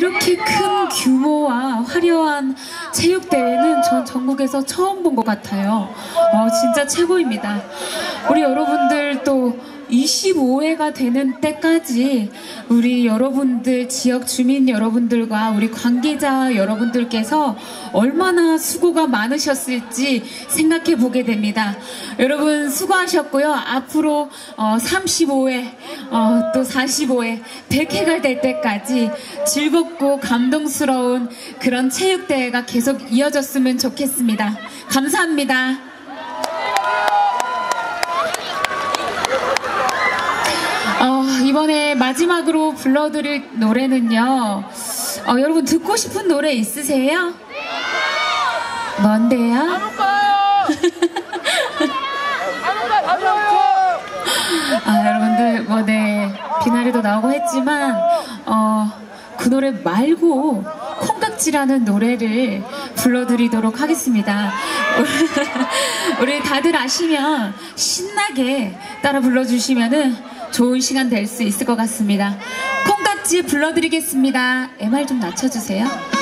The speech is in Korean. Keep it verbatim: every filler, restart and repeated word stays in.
이렇게 큰 규모와 화려한 체육대회는 전 전국에서 처음 본 것 같아요. 어, 진짜 최고입니다. 우리 여러분들 또 이십오 회가 되는 때까지 우리 여러분들, 지역 주민 여러분들과 우리 관계자 여러분들께서 얼마나 수고가 많으셨을지 생각해 보게 됩니다. 여러분 수고하셨고요. 앞으로 어, 삼십오 회, 어, 또 사십오 회, 백 회가 될 때까지 즐겁고 감동스러운 그런 체육대회가 계속 이어졌으면 좋겠습니다. 감사합니다. 어, 이번에 마지막으로 불러드릴 노래는요, 어, 여러분 듣고 싶은 노래 있으세요? 뭔데요? 아, 여러분들 뭐 네, 비나리도 나오고 했지만 어, 그 노래 말고 콩깍지라는 노래를 불러드리도록 하겠습니다. 우리 다들 아시면 신나게 따라 불러주시면은 좋은 시간 될 수 있을 것 같습니다. 콩깍지 불러드리겠습니다. 엠알 좀 낮춰주세요.